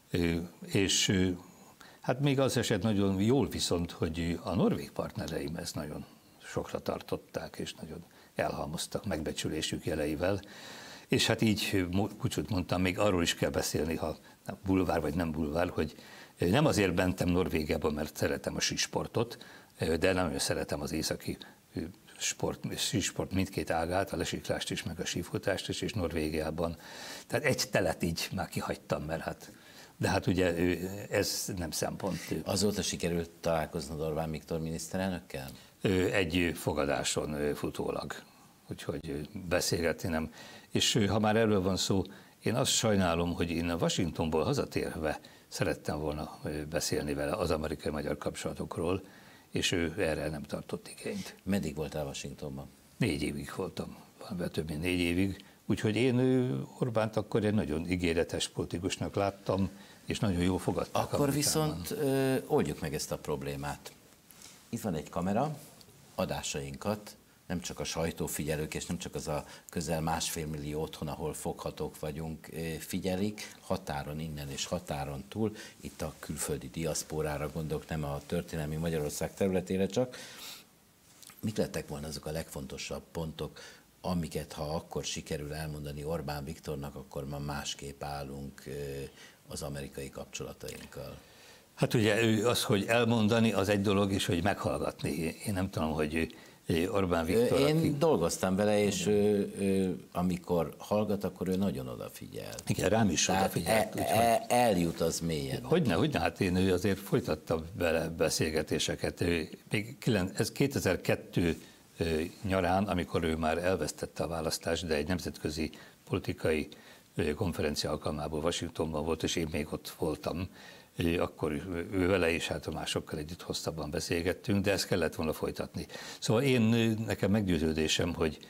És hát még az eset nagyon jól viszont, hogy a norvég partnereim ezt nagyon sokra tartották, és nagyon elhalmoztak megbecsülésük jeleivel. És hát így búcsút mondtam, még arról is kell beszélni, ha bulvár vagy nem bulvár, hogy nem azért mentem Norvégiába, mert szeretem a sísportot, de nagyon szeretem az északi sport, sísport mindkét ágát, a lesiklást is, meg a sífutást is, és Norvégiában. Tehát egy telet így már kihagytam, mert hát, de hát ugye ez nem szempont. Azóta sikerült találkoznod Orbán Viktor miniszterelnökkel? Egy fogadáson futólag, úgyhogy beszélgetni nem. És ha már erről van szó, én azt sajnálom, hogy én a Washingtonból hazatérve szerettem volna beszélni vele az amerikai-magyar kapcsolatokról, és ő erre nem tartott igényt. Meddig voltál Washingtonban? Négy évig voltam, valamivel több mint négy évig, úgyhogy én Orbánt akkor egy nagyon ígéretes politikusnak láttam, és nagyon jól fogadták. Akkor Amerikában. Viszont ö, oldjuk meg ezt a problémát. Itt van egy kamera, adásainkat nem csak a sajtófigyelők, és nem csak az a közel másfél millió otthon, ahol foghatók vagyunk, figyelik, határon innen és határon túl, itt a külföldi diaszpórára gondolok, nem a történelmi Magyarország területére csak. Mik lettek volna azok a legfontosabb pontok, amiket ha akkor sikerül elmondani Orbán Viktornak, akkor ma másképp állunk az amerikai kapcsolatainkkal? Hát ugye az, hogy elmondani, az egy dolog, és hogy meghallgatni. Én nem tudom, hogy Orbán Viktor... Én aki... dolgoztam vele, és ő, ő, amikor hallgat, akkor ő nagyon odafigyel. Igen, rám is odafigyelt. E, e, eljut az mélyen. Hogyne, hogyne, hát én azért folytattam vele beszélgetéseket. Még ez kétezer-kettő nyarán, amikor ő már elvesztette a választást, de egy nemzetközi politikai konferencia alkalmából Washingtonban volt, és én még ott voltam. Akkor ő vele és hát a másokkal együtt hosszabban beszélgettünk, de ezt kellett volna folytatni. Szóval én, nekem meggyőződésem, hogy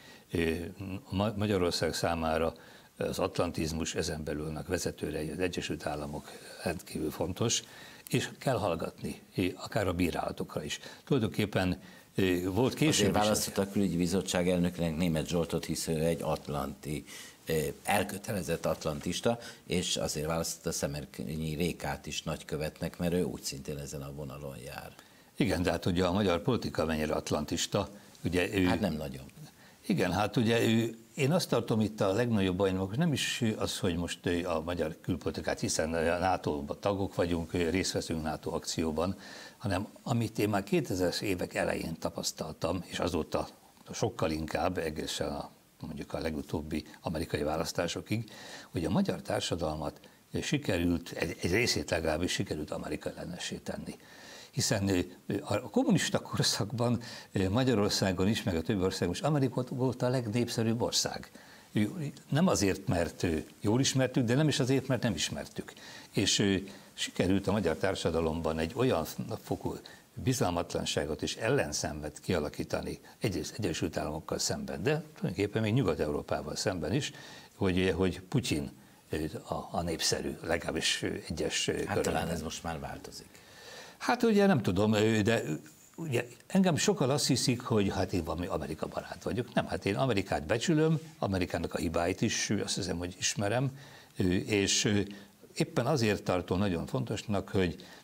Magyarország számára az atlantizmus, ezen belülnek vezetőre, az Egyesült Államok rendkívül fontos, és kell hallgatni, akár a bírálatokra is. Tulajdonképpen volt később... Azért választott a külügyi bizottság elnöknek Németh Zsoltot, hisz ő egy atlanti, elkötelezett atlantista, és azért választotta Szemerkényi Rékát is nagykövetnek, mert ő úgy szintén ezen a vonalon jár. Igen, de hát ugye a magyar politika mennyire atlantista, ugye ő... Hát nem nagyon. Igen, hát ugye ő, én azt tartom itt a legnagyobb bajnok, nem is az, hogy most a magyar külpolitikát, hiszen a NATO-ban tagok vagyunk, részt veszünk NATO akcióban, hanem amit én már kétezres évek elején tapasztaltam, és azóta sokkal inkább, egészen a, mondjuk a legutóbbi amerikai választásokig, hogy a magyar társadalmat sikerült, egy, egy részét legalábbis sikerült Amerika ellenessé tenni. Hiszen a kommunista korszakban Magyarországon is, meg a többi országon is Amerika volt a legnépszerűbb ország. Nem azért, mert jól ismertük, de nem is azért, mert nem ismertük. És sikerült a magyar társadalomban egy olyan fokú bizalmatlanságot és ellenszenvet kialakítani egyes, Egyesült Államokkal szemben, de tulajdonképpen még Nyugat-Európával szemben is, hogy, hogy Putyin a, a népszerű, legalábbis egyes hát körülben. Talán ez most már változik. Hát ugye nem tudom, de ugye engem sokan azt hiszik, hogy hát én valami Amerika barát vagyok. Nem, hát én Amerikát becsülöm, Amerikának a hibáit is, azt hiszem, hogy ismerem, és éppen azért tartom nagyon fontosnak, hogy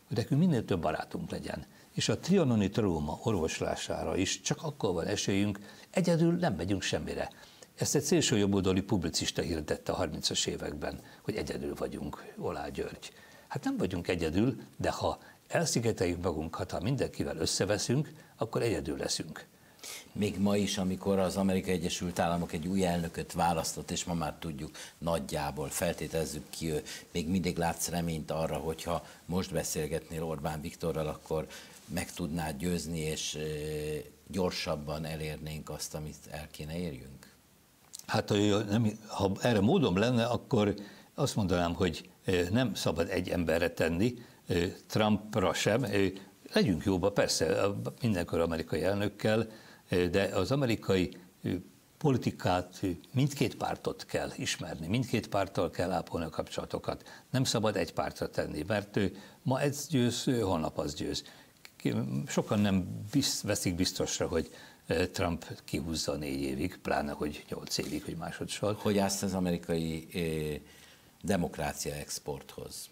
hogy nekünk minél több barátunk legyen. És a trianoni trauma orvoslására is csak akkor van esélyünk, egyedül nem megyünk semmire. Ezt egy szélsőjobboldali publicista hirdette a harmincas években, hogy egyedül vagyunk, Oláh György. Hát nem vagyunk egyedül, de ha elszigeteljük magunkat, ha mindenkivel összeveszünk, akkor egyedül leszünk. Még ma is, amikor az Amerikai Egyesült Államok egy új elnököt választott, és ma már tudjuk nagyjából, feltételezzük ki, ő, még mindig látsz reményt arra, hogyha most beszélgetnél Orbán Viktorral, akkor meg tudnád győzni, és gyorsabban elérnénk azt, amit el kéne érjünk? Hát ha erre módom lenne, akkor azt mondanám, hogy nem szabad egy emberre tenni, Trumpra sem. Legyünk jóba, persze, mindenkor amerikai elnökkel, de az amerikai politikát, mindkét pártot kell ismerni, mindkét párttal kell ápolni a kapcsolatokat. Nem szabad egy pártra tenni, mert ma ez győz, holnap az győz. Sokan nem bizt, veszik biztosra, hogy Trump kihúzza négy évig, pláne, hogy nyolc évig, hogy másodszor. Hogy állsz az amerikai eh, demokrácia exporthoz?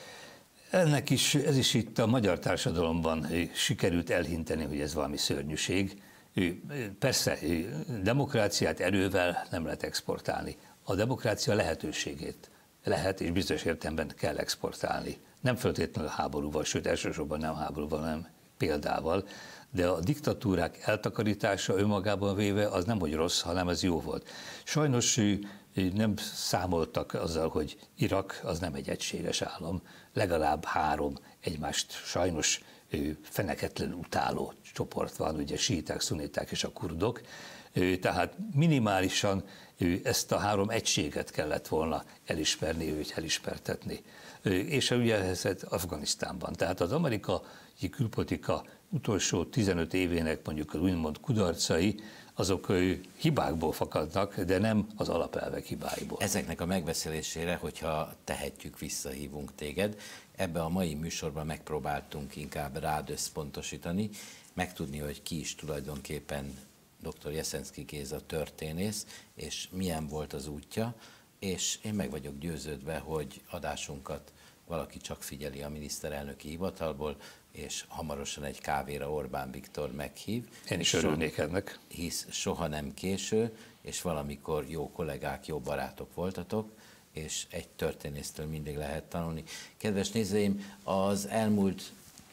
Ennek is, ez is itt a magyar társadalomban sikerült elhinteni, hogy ez valami szörnyűség. Persze, demokráciát erővel nem lehet exportálni. A demokrácia lehetőségét lehet, és bizonyos értelemben kell exportálni. Nem feltétlenül háborúval, sőt elsősorban nem háborúval, hanem példával, de a diktatúrák eltakarítása önmagában véve az nem, hogy rossz, hanem ez jó volt. Sajnos nem számoltak azzal, hogy Irak az nem egy egységes állam, legalább három egymást sajnos feneketlen utáló csoport van, ugye síiták, szuniták és a kurdok, tehát minimálisan ezt a három egységet kellett volna elismerni, őt elismertetni. És ugye ez Afganisztánban. Tehát az amerikai külpolitika utolsó tizenöt évének mondjuk az úgymond kudarcai, azok hibákból fakadnak, de nem az alapelvek hibáiból. Ezeknek a megbeszélésére, hogyha tehetjük, visszahívunk téged. Ebbe a mai műsorban megpróbáltunk inkább rád összpontosítani, megtudni, hogy ki is tulajdonképpen doktor Jeszenszky Géza történész, és milyen volt az útja, és én meg vagyok győződve, hogy adásunkat valaki csak figyeli a miniszterelnöki hivatalból, és hamarosan egy kávéra Orbán Viktor meghív. Én is örülnék ennek. Hisz soha nem késő, és valamikor jó kollégák, jó barátok voltatok, és egy történésztől mindig lehet tanulni. Kedves nézőim, az elmúlt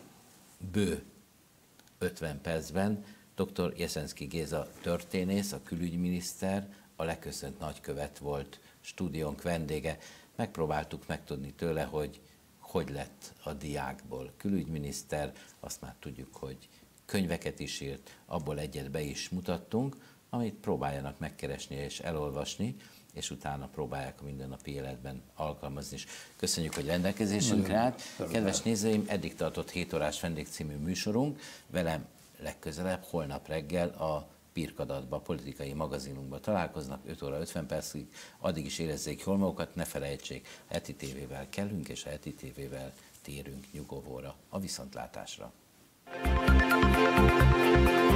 bő ötven percben doktor Jeszenszky Géza történész, a külügyminiszter, a leköszönt nagykövet volt stúdiónk vendége. Megpróbáltuk megtudni tőle, hogy hogy lett a diákból külügyminiszter, azt már tudjuk, hogy könyveket is írt, abból egyet be is mutattunk, amit próbáljanak megkeresni és elolvasni, és utána próbálják a mindennapi életben alkalmazni is. Köszönjük, hogy rendelkezésünkre állt. Kedves nézőim, eddig tartott hét órás vendég című műsorunk, velem legközelebb holnap reggel a Pirkadatba, politikai magazinunkba találkoznak, öt óra ötven percig, addig is érezzék jól magukat, ne felejtsék, a Heti tévével kellünk, és a Heti tévével térünk nyugovóra, a viszontlátásra.